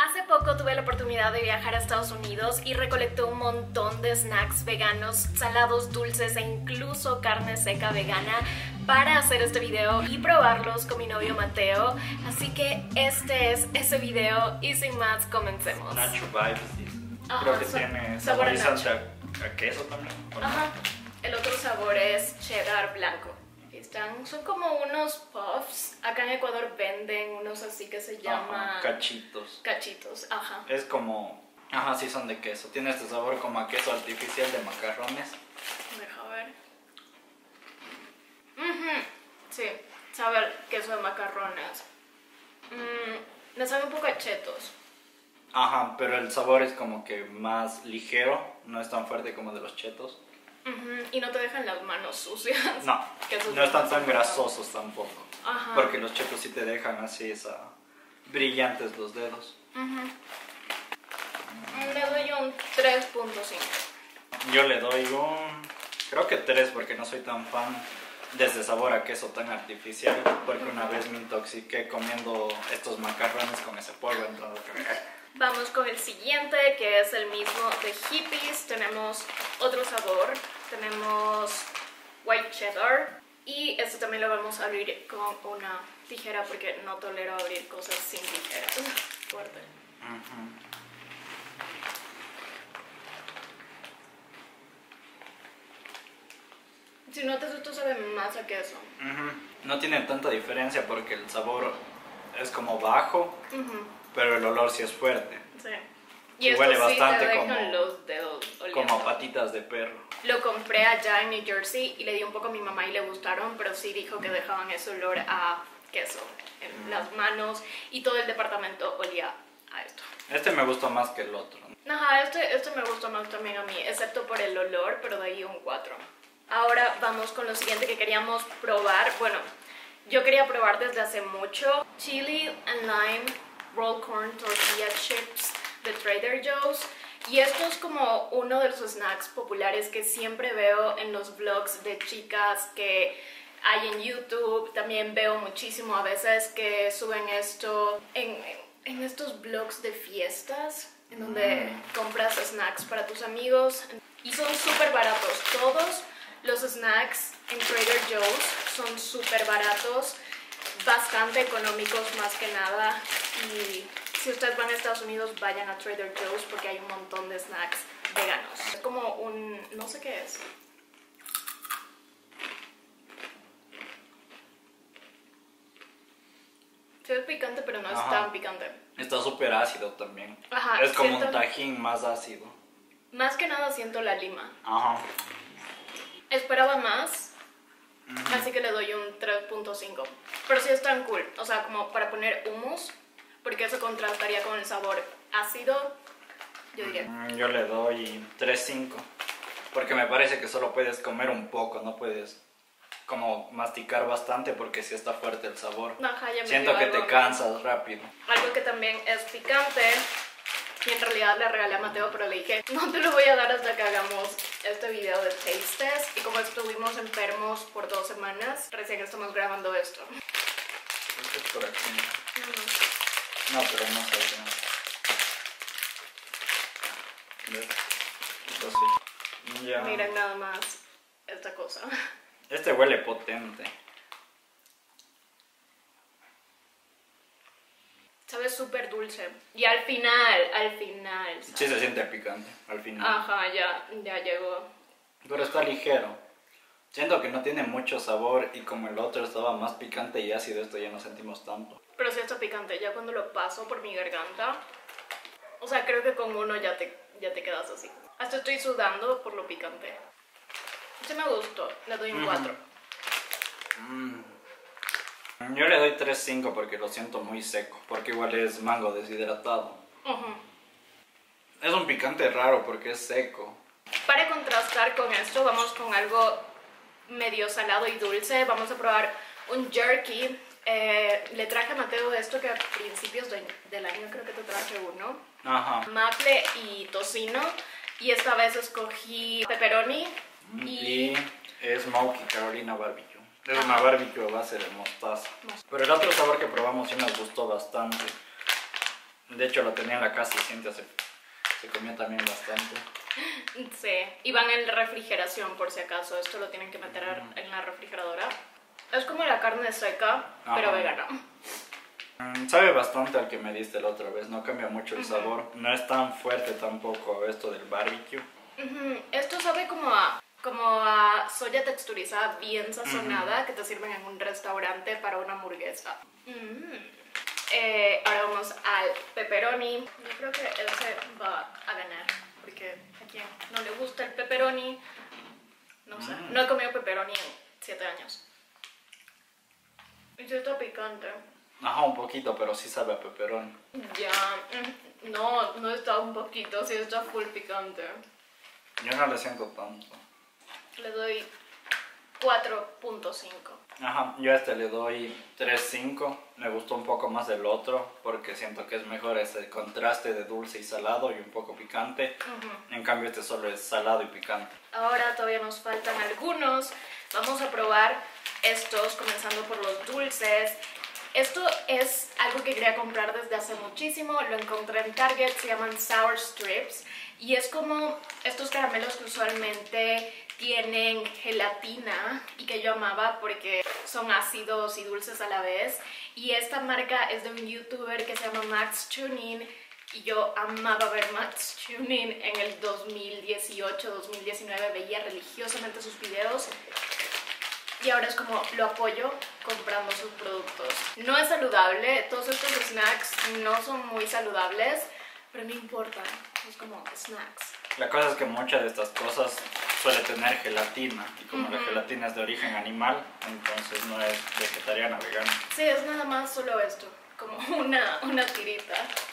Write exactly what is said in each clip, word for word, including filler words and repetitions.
Hace poco tuve la oportunidad de viajar a Estados Unidos y recolecté un montón de snacks veganos, salados, dulces e incluso carne seca vegana para hacer este video y probarlos con mi novio Mateo. Así que este es ese video y sin más, comencemos. Nacho Vibes, Ajá, creo que so, tiene sabor a saborizante a, a queso también. ¿O no? Ajá. El otro sabor es cheddar blanco. Están, son como unos puffs. Acá en Ecuador venden unos así que se llaman... Ajá, cachitos. Cachitos, ajá. Es como... Ajá, sí son de queso. Tiene este sabor como a queso artificial de macarrones. Deja ver. Uh-huh. Sí, sabe a queso de macarrones. Mm, me sabe un poco a chetos. Ajá, pero el sabor es como que más ligero. No es tan fuerte como de los chetos. Uh-huh. Y no te dejan las manos sucias. No, no están tan grasosos tampoco. Ajá. Porque los chetos sí te dejan así, esa, brillantes los dedos. Uh-huh. Le doy un tres punto cinco. Yo le doy un... creo que tres, porque no soy tan fan de ese sabor a queso tan artificial. Porque una vez me intoxiqué comiendo estos macarrones con ese polvo, entonces... Vamos con el siguiente, que es el mismo de hippies. Tenemos otro sabor. Tenemos white cheddar. Y este también lo vamos a abrir con una tijera porque no tolero abrir cosas sin tijeras. Fuerte. Uh-huh. Si notas, esto sabe más a queso. Uh-huh. No tiene tanta diferencia porque el sabor es como bajo, uh-huh, pero el olor sí es fuerte. Sí. Y, y esto huele sí bastante te dejan como, los dedos oliendo. como a patitas de perro. Lo compré allá en New Jersey y le di un poco a mi mamá y le gustaron, pero sí dijo que dejaban ese olor a queso en mm. las manos y todo el departamento olía a esto. Este me gusta más que el otro. Ajá, este, este me gusta más también a mí, excepto por el olor, pero de ahí un cuatro. Ahora vamos con lo siguiente que queríamos probar. Bueno, yo quería probar desde hace mucho. Chili and Lime Roll Corn Tortilla Chips de Trader Joe's. Y esto es como uno de los snacks populares que siempre veo en los vlogs de chicas que hay en YouTube. También veo muchísimo a veces que suben esto en, en estos vlogs de fiestas, en donde mm. compras snacks para tus amigos. Y son súper baratos. Todos los snacks en Trader Joe's son súper baratos, bastante económicos más que nada. Y si ustedes van a Estados Unidos, vayan a Trader Joe's porque hay un montón de snacks veganos. Es como un... no sé qué es. Sí, es picante, pero no Ajá. es tan picante. Está súper ácido también. Ajá, es como siento... un tajín más ácido. Más que nada siento la lima. Ajá. Esperaba más, uh-huh, así que le doy un tres punto cinco. Pero sí están cool, o sea, como para poner hummus, porque eso contrastaría con el sabor ácido, yo diría. Mm, yo le doy tres punto cinco, porque me parece que solo puedes comer un poco, no puedes como masticar bastante porque sí está fuerte el sabor. Ajá, ya me Siento que te cansas más. rápido. Algo que también es picante, y en realidad le regalé a Mateo, pero le dije, no te lo voy a dar hasta que hagamos este video de taste test. Y como estuvimos enfermos por dos semanas, recién estamos grabando esto. Esto es por aquí. Mm. No, pero no sé. ¿Ves? Entonces, ya. Miren nada más esta cosa. Este huele potente. Sabe súper dulce. Y al final, al final... ¿sabes? Sí se siente picante, al final. Ajá, ya, ya llegó. Pero está ligero. Siento que no tiene mucho sabor y como el otro estaba más picante y ácido, esto ya no sentimos tanto. Pero sí está picante, ya cuando lo paso por mi garganta... O sea, creo que con uno ya te, ya te quedas así. Hasta estoy sudando por lo picante. Sí me gustó, le doy un cuatro. Mm. Yo le doy tres punto cinco porque lo siento muy seco, porque igual es mango deshidratado. Uh-huh. Es un picante raro porque es seco. Para contrastar con esto, vamos con algo medio salado y dulce. Vamos a probar un jerky. Eh, le traje a Mateo esto que a principios de, del año creo que te traje uno. Ajá. Maple y tocino. Y esta vez escogí pepperoni y... y smokey Carolina barbecue. Es una barbecue a base de mostaza. Pero el otro sabor que probamos sí nos gustó bastante. De hecho lo tenía en la casa y Cintia se, se comió también bastante. Sí, y van en refrigeración por si acaso. Esto lo tienen que meter en la refrigeradora. Es como la carne seca, Ajá. pero vegana. Mm, sabe bastante al que me diste la otra vez, no cambia mucho el uh-huh. sabor. No es tan fuerte tampoco esto del barbecue. Uh-huh. Esto sabe como a, como a soya texturizada bien sazonada uh-huh. que te sirven en un restaurante para una hamburguesa. Uh-huh. Eh, ahora vamos al pepperoni. Yo creo que ese va a ganar, porque a quien no le gusta el pepperoni, no sé. Mm. No he comido pepperoni en siete años. Y sí está picante. Ajá, un poquito, pero sí sabe a pepperoni. Ya, no, no está un poquito, sí está full picante. Yo no le siento tanto. Le doy cuatro punto cinco. Ajá, yo a este le doy tres punto cinco. Me gustó un poco más del otro porque siento que es mejor ese contraste de dulce y salado y un poco picante. Uh-huh. En cambio este solo es salado y picante. Ahora todavía nos faltan algunos. Vamos a probar estos, comenzando por los dulces. Esto es algo que quería comprar desde hace muchísimo. Lo encontré en Target, se llaman Sour Strips. Y es como estos caramelos que usualmente tienen gelatina y que yo amaba porque son ácidos y dulces a la vez. Y esta marca es de un youtuber que se llama Max Tuning y yo amaba ver Max Tuning en el dos mil dieciocho, dos mil diecinueve, veía religiosamente sus videos y ahora es como lo apoyo comprando sus productos. No es saludable, todos estos snacks no son muy saludables, pero no importa, es como snacks. La cosa es que muchas de estas cosas suele tener gelatina y como uh-huh. la gelatina es de origen animal, entonces no es vegetariana, vegana. Sí, es nada más solo esto, como una, una tirita.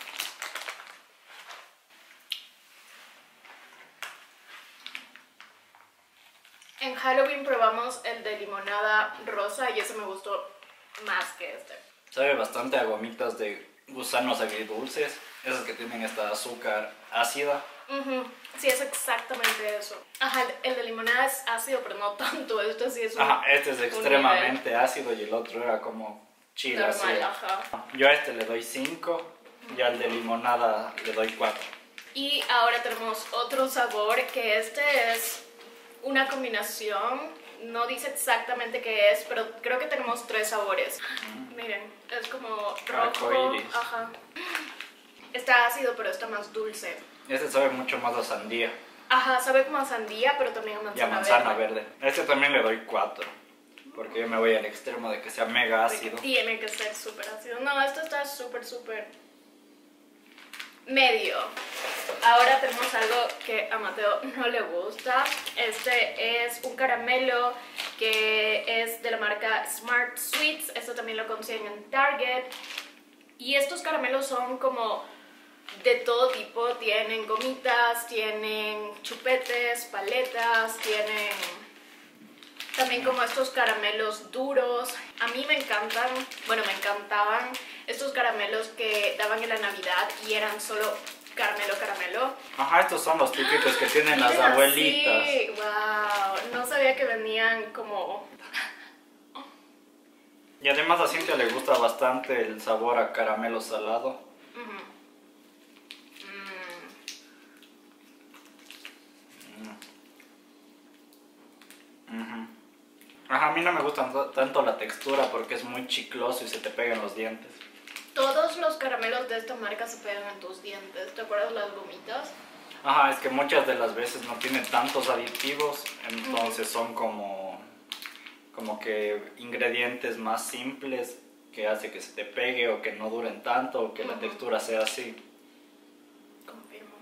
En Halloween probamos el de limonada rosa y ese me gustó más que este. Sabe bastante a gomitas de gusanos agridulces, esas que tienen esta azúcar ácida. Uh-huh. Sí, es exactamente eso. Ajá, el de limonada es ácido, pero no tanto. Este sí es un Ajá, este es extremadamente ácido y el otro era como chile. Normal, ajá. Yo a este le doy cinco uh-huh. y al de limonada le doy cuatro. Y ahora tenemos otro sabor, que este es una combinación. No dice exactamente qué es, pero creo que tenemos tres sabores. Uh-huh. Miren, es como rojo. Arcoíris. Ajá. Está ácido, pero está más dulce. Este sabe mucho más a sandía. Ajá, sabe como a sandía, pero también a manzana, y a manzana verde. verde. Este también le doy cuatro, porque yo me voy al extremo de que sea mega ácido. Porque tiene que ser súper ácido. No, esto está súper, súper medio. Ahora tenemos algo que a Mateo no le gusta. Este es un caramelo que es de la marca Smart Sweets. Esto también lo consiguen en Target. Y estos caramelos son como de todo tipo, tienen gomitas, tienen chupetes, paletas, tienen también como estos caramelos duros. A mí me encantan, bueno me encantaban estos caramelos que daban en la Navidad y eran solo caramelo, caramelo. Ajá, estos son los típicos que tienen las abuelitas. Sí, wow, no sabía que venían como... Y además a Cintia le gusta bastante el sabor a caramelo salado. Uh-huh. Ajá, a mí no me gusta tanto la textura porque es muy chicloso y se te pega en los dientes. Todos los caramelos de esta marca se pegan en tus dientes. ¿Te acuerdas las gomitas? Ajá, es que muchas de las veces no tienen tantos aditivos, entonces son como, como que ingredientes más simples que hace que se te pegue o que no duren tanto o que uh-huh. la textura sea así. Confirmo.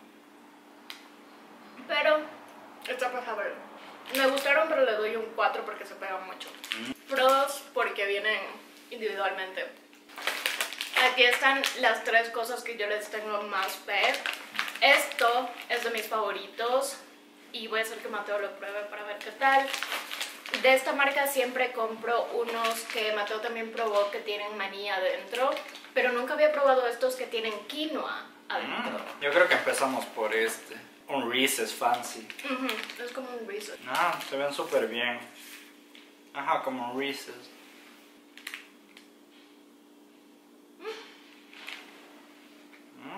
Pero está pasable. Me gustaron, pero le doy un cuatro porque se pegan mucho. Mm. Pros porque vienen individualmente. Aquí están las tres cosas que yo les tengo más fe. Esto es de mis favoritos y voy a hacer que Mateo lo pruebe para ver qué tal. De esta marca siempre compro unos que Mateo también probó que tienen maní adentro, pero nunca había probado estos que tienen quinoa adentro. Mm. Yo creo que empezamos por este. Un Reese's Fancy. Uh-huh. Es como un Reese's. Ah, se ven súper bien. Ajá, como un Reese's. Mm.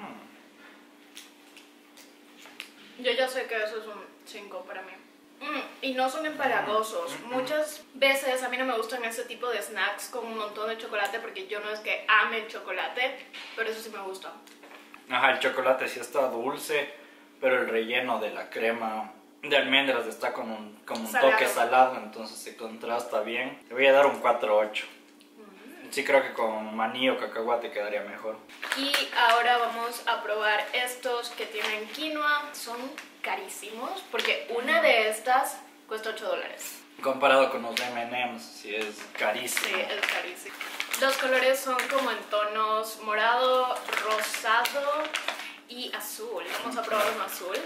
Yo ya sé que eso es un cinco para mí. Mm, y no son empalagosos. Mm, Muchas veces a mí no me gustan ese tipo de snacks con un montón de chocolate porque yo no es que ame el chocolate, pero eso sí me gusta. Ajá, el chocolate sí está dulce, pero el relleno de la crema de almendras está con un, con un Salado. toque salado, entonces se contrasta bien. Le voy a dar un cuatro ocho. Mm. Sí creo que con maní o cacahuate quedaría mejor. Y ahora vamos a probar estos que tienen quinoa. Son carísimos porque una de estas cuesta ocho dólares. Comparado con los eme and eme's, sí es carísimo. Sí, es carísimo. Los colores son como en tonos morado, rosado y azul. Vamos a probar un azul.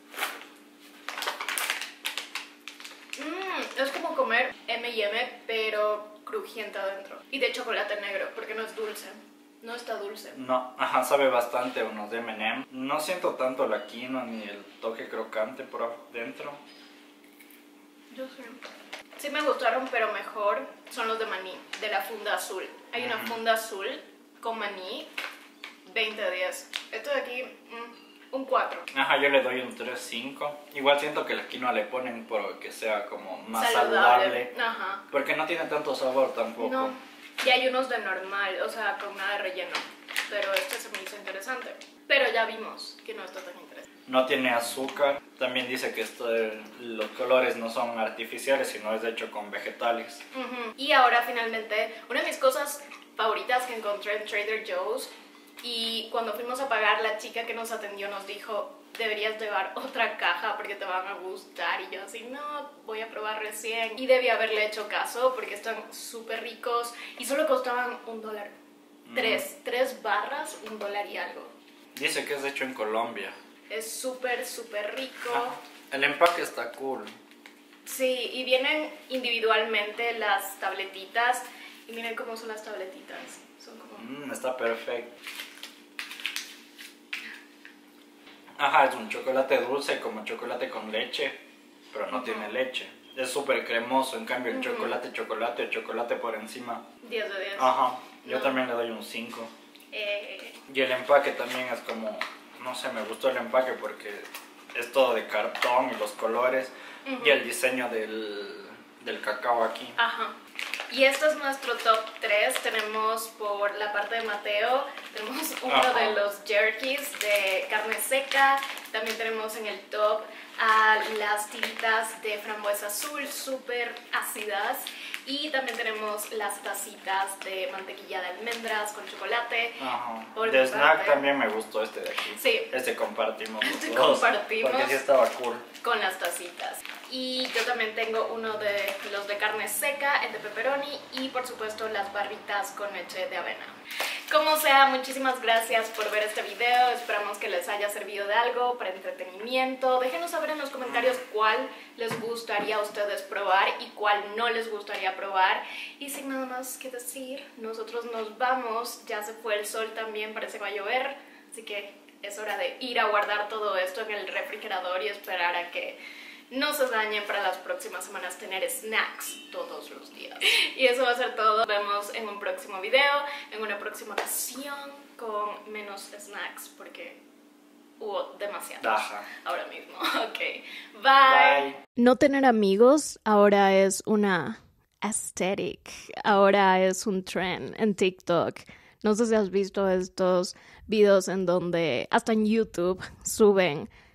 Mm, es como comer eme y eme, pero crujiente adentro. Y de chocolate negro, porque no es dulce. No está dulce. No, ajá, sabe bastante a unos de eme and eme. No siento tanto la quinoa ni el toque crocante por dentro. Yo sí. Sí me gustaron, pero mejor son los de maní, de la funda azul. Hay una funda azul con maní, veinte de diez. Esto de aquí, mm, un cuatro. Ajá, yo le doy un tres cinco. Igual siento que la quinoa le ponen por que sea como más Saludable. saludable. Ajá. Porque no tiene tanto sabor tampoco. No. Y hay unos de normal, o sea, con nada de relleno. Pero este se me hizo interesante. Pero ya vimos que no está tan interesante. No tiene azúcar. También dice que esto de- los colores no son artificiales, sino es hecho con vegetales. Uh-huh. Y ahora finalmente, una de mis cosas favoritas que encontré en Trader Joe's, y cuando fuimos a pagar, la chica que nos atendió nos dijo, deberías llevar otra caja porque te van a gustar. Y yo así, no, voy a probar recién. Y debí haberle hecho caso porque están súper ricos y solo costaban un dólar. Mm. Tres, tres barras, un dólar y algo. Dice que es hecho en Colombia. Es súper, súper rico. Ajá. El empaque está cool. Sí, y vienen individualmente las tabletitas. Y miren cómo son las tabletitas. Son como... Mm, está perfecto. Ajá, es un chocolate dulce como chocolate con leche, pero no uh-huh. tiene leche. Es súper cremoso, en cambio el uh-huh. chocolate, chocolate, el chocolate por encima. diez de diez. Ajá, yo no. también le doy un cinco. Eh... Y el empaque también es como, no sé, me gustó el empaque porque es todo de cartón y los colores uh-huh. y el diseño del, del cacao aquí. Ajá. Y este es nuestro top tres. Tenemos por la parte de Mateo, tenemos uno Ajá. de los jerkies de carne seca. También tenemos en el top a las tiritas de frambuesa azul, súper ácidas. Y también tenemos las tacitas de mantequilla de almendras con chocolate. Ajá. De snack parte. También me gustó este de aquí. Sí. Este compartimos los Este dos, compartimos. porque sí estaba cool. Con las tacitas. Y yo también tengo uno de los de carne seca, el de pepperoni y por supuesto las barritas con leche de avena. Como sea, muchísimas gracias por ver este video. Esperamos que les haya servido de algo para entretenimiento. Déjenos saber en los comentarios cuál les gustaría a ustedes probar y cuál no les gustaría probar. Y sin nada más que decir, nosotros nos vamos. Ya se fue el sol también, parece que va a llover. Así que es hora de ir a guardar todo esto en el refrigerador y esperar a que no se dañen para las próximas semanas tener snacks todos los días. Y eso va a ser todo. Nos vemos en un próximo video, en una próxima ocasión con menos snacks porque hubo demasiados Ajá. ahora mismo. Ok, bye. Bye. No tener amigos ahora es una aesthetic, ahora es un trend en TikTok. No sé si has visto estos videos en donde hasta en YouTube suben